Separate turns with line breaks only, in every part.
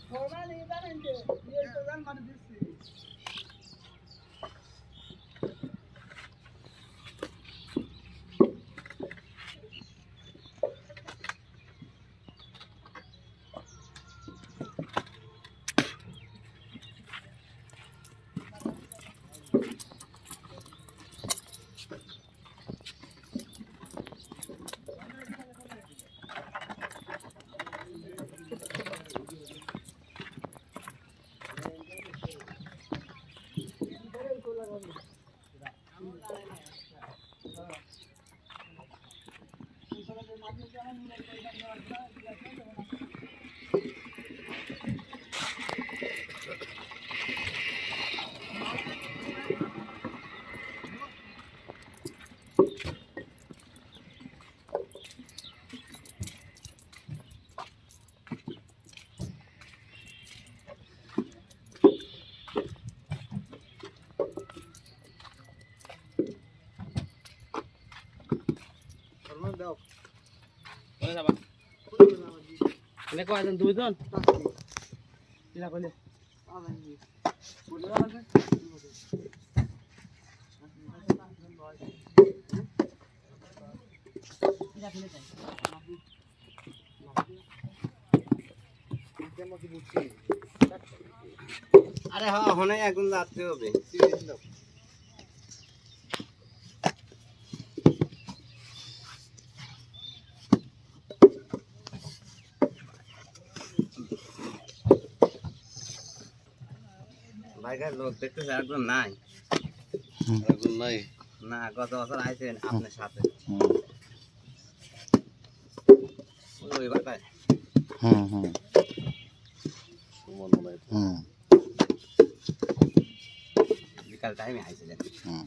কয়জন দুইজন কিনা কইলে
আরে হ্যাঁ হনে এখন যাচ্ছে হবে ভাইকার লোক দেখতেছে একজন নাই না গত বছর আইছেন আপনার সাথে ওই বাটায় বিকাল টাইমে আইছিলেন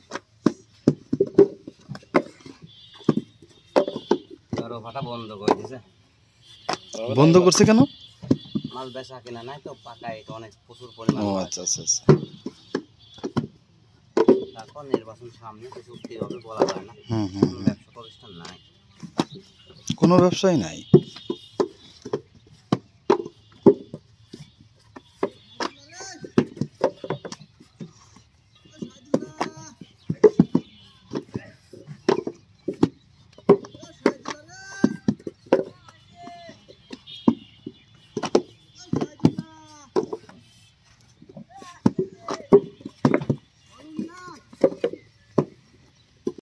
ভাটা বন্ধ করে দিছে
বন্ধ করছে কেন
মাল বেচা কিনা নাই তো পাকায় এটা অনেক প্রচুর পরিমাণ
আচ্ছা আচ্ছা আচ্ছা
তারপর নির্বাচন সামনে কিছু কিভাবে বলা যায় না ব্যবসা প্রতিষ্ঠান নাই
কোনো ব্যবসাই নাই